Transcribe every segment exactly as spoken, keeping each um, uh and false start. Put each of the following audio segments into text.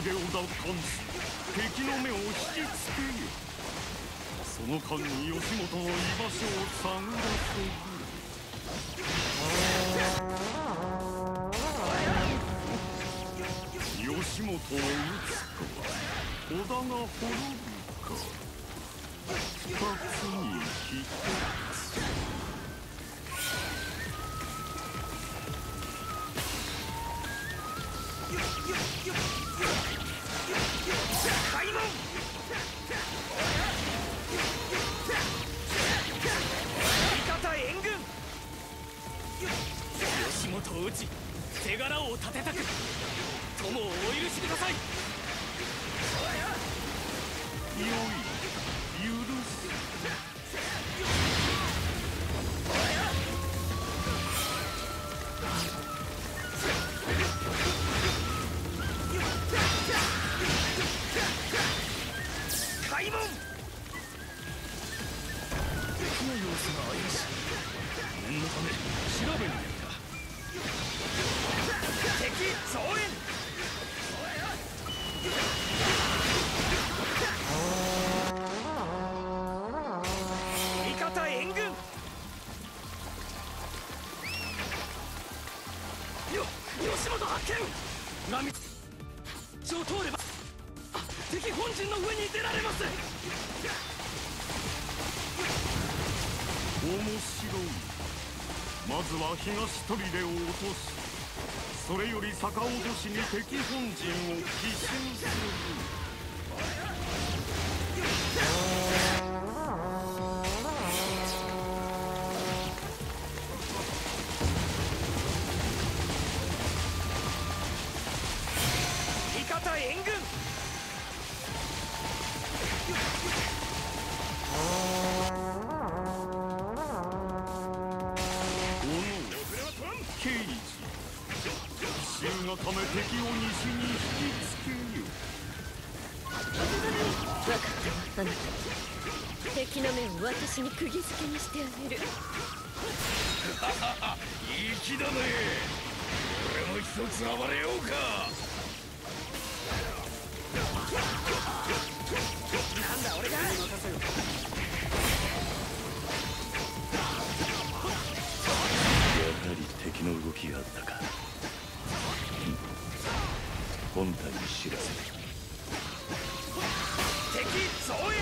砦を奪還し敵の目を引きつけよ。その間に義元の居場所を探らせる。義元を討つか織田が滅ぶか、二つに一つ。開門。味方援軍。義元を討ち手柄を立てたく友をお許しください。よい、許す。開門。敵の様子が怪しい。念のため調べに行った。敵増援。味方援軍。よ義元発見。裏道を通れば敵本陣の上に出られます。面白い。まずは東砦を落とし、それより逆落としに敵本陣を奇襲する。味方援軍。刑事、奇襲がため敵を西に引きつけよ。 分かったあなた。敵の目を私に釘付けにしてあげる。 いい気だね。俺も一つ暴れようか。なんだ俺が任せよ。 やはり敵の動きがあったか。本体に知らせる。 敵増援。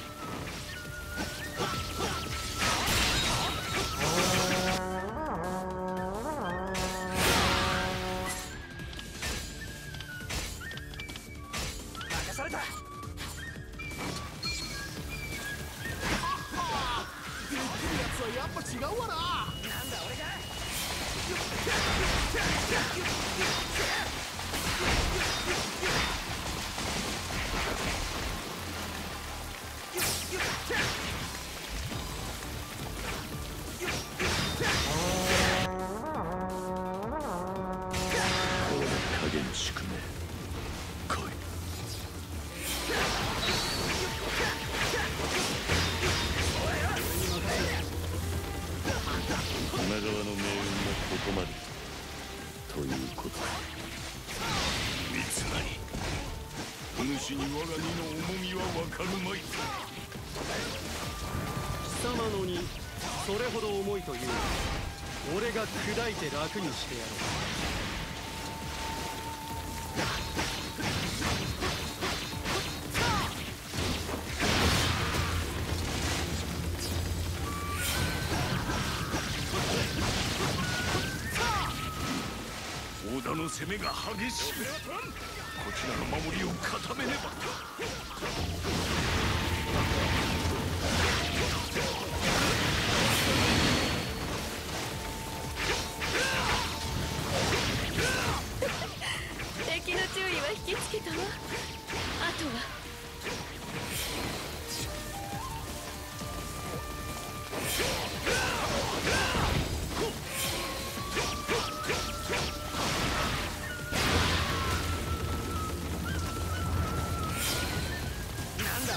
任された。できるやつはやっぱ違うわな。なんだ俺が。 影の宿命、来い。今川の命運もここまでということだ。三成、お主に我が身の重みは分かるまい。 貴様の荷それほど重いというのに、俺が砕いて楽にしてやろう。 織田の攻めが激しい。こちらの守りを固めねば。 敵の注意は引きつけたわ。あとはなんだ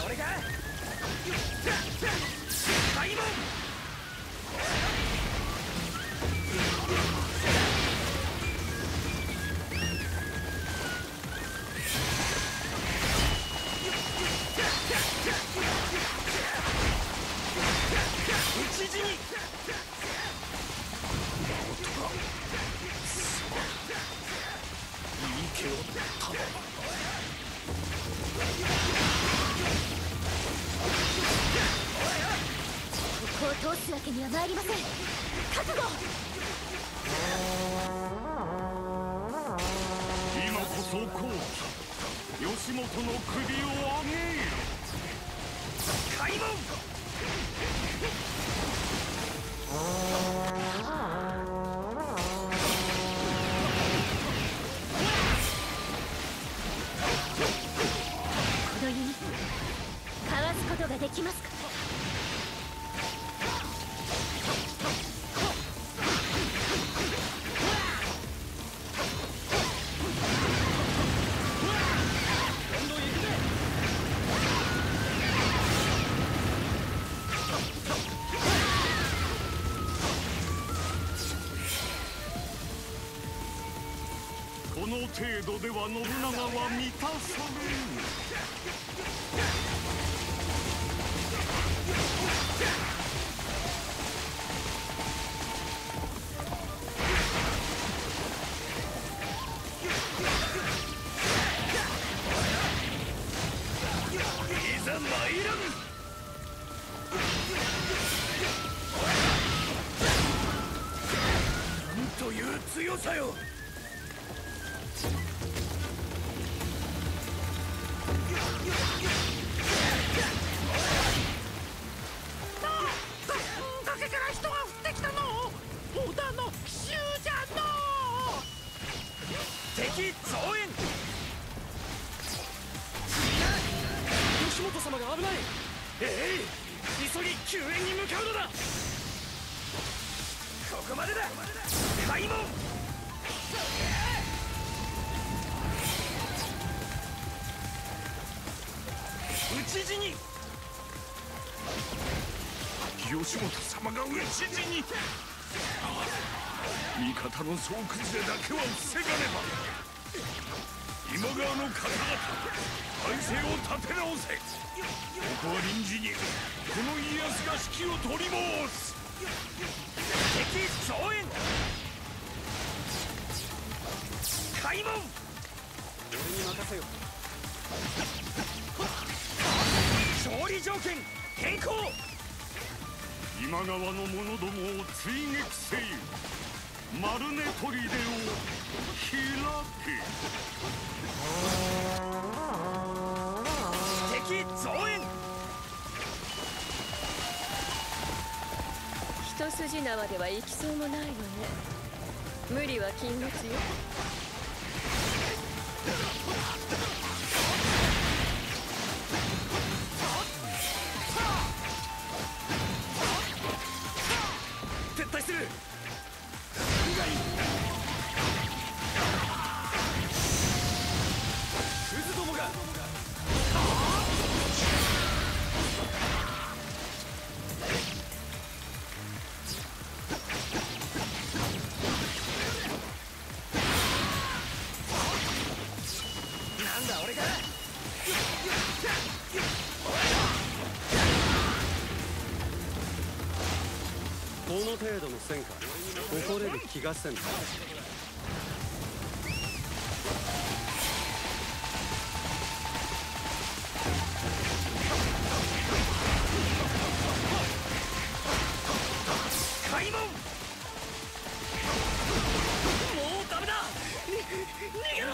すわけには参りません。覚悟。 今こそ好機、吉本の首を上げよ。開門。 このユニットかわすことができますか。 この程度では信長は満たされぬ。いざ参らぬ。なんという強さよ。崖から人が降ってきたの。織田の奇襲じゃの。敵増援。 吉本様が危ない。 ええ、急ぎ救援に向かうのだ。ここまでだ。開門。討ち死に。吉本様が討ち死に。味方の総崩れだけは防がねば。今川の方々、体勢を立て直せ。ここは臨時にこの家康が指揮を取り申す。敵増援。開門。 俺に任せよ。 勝利条件変更。今川の者どもを追撃せよ。丸根砦を開け。敵増援。 一筋縄では行きそうもないわね。無理は禁物よ。 撤退する。 クズどもが。 なんだ俺が。 この程度の戦果、誇れる気がせん。 開門。もうダメだ。逃げろ。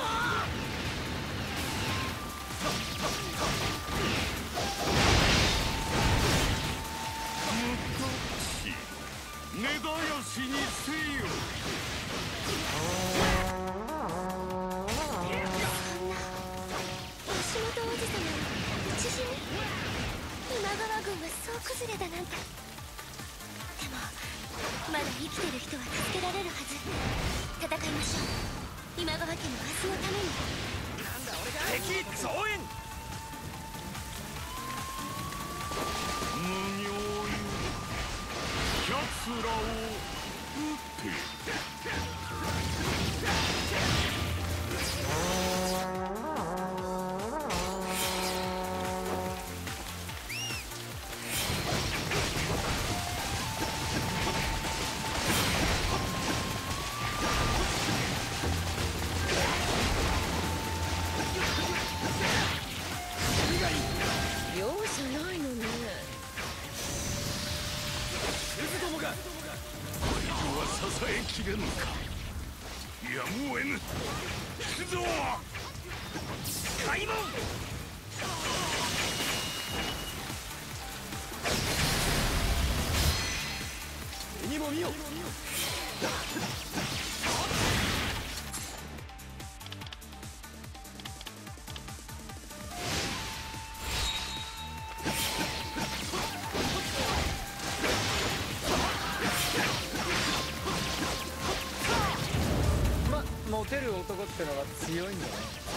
根絶やしにせよ。 吉本王子様の討ち死に。今川軍は総崩れだなんて。でもまだ生きてる人は助けられるはず。戦いましょう。今川家の明日のために。 なんだ俺が。敵増援。無行よ。奴らを撃て。 容赦ないのね。 撃は支えきれぬか。やむを得ぬ。行くぞ開門。 目にも見よ。 ま、モテる男ってのは強いんだね。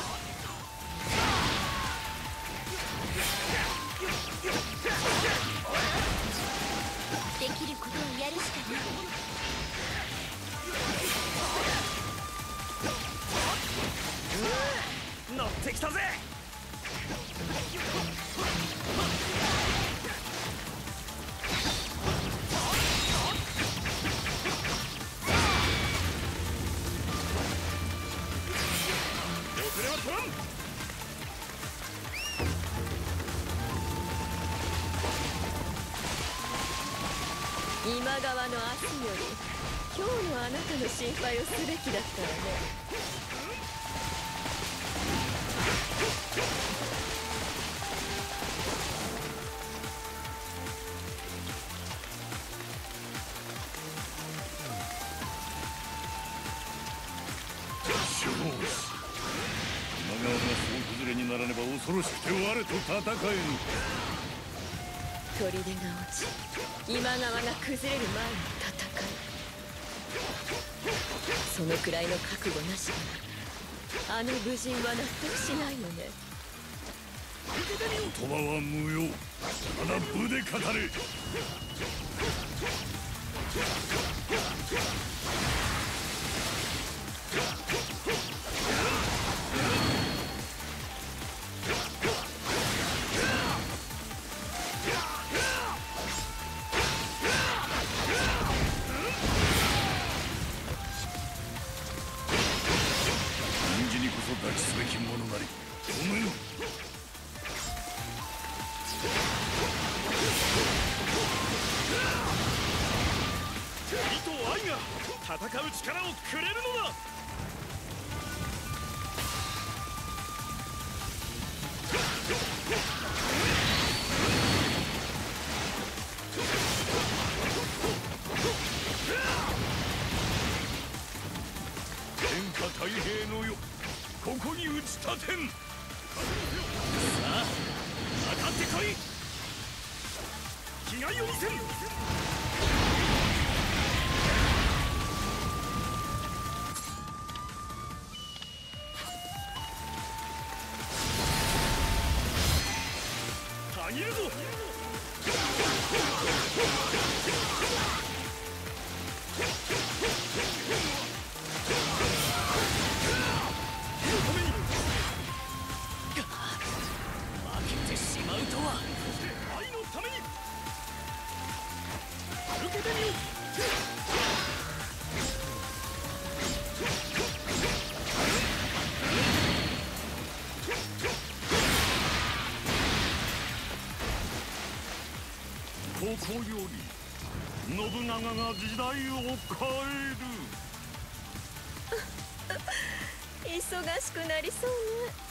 できることをやるしかない。 乗ってきたぜ。遅れは取らん。 今川の明日より今日のあなたの心配をすべきだったわね。 今川が総崩れにならねば恐ろしくて我と戦えぬ。 砦が落ち今川が崩れる前の戦い。そのくらいの覚悟なしではあの武人は納得しないよね。 言葉は無用。ただ武で語れ。臨時にこそ抱きすべきものなり。ごめん。 意と愛が戦う力をくれるのだ。 天下太平の世、ここに打ち立てん。さあ当たってこい。 気概を見せん。たぎるぞ。 負けてしまうとは。 愛のために受けてみよ。 ここより信長が時代を変える。 忙しくなりそうね。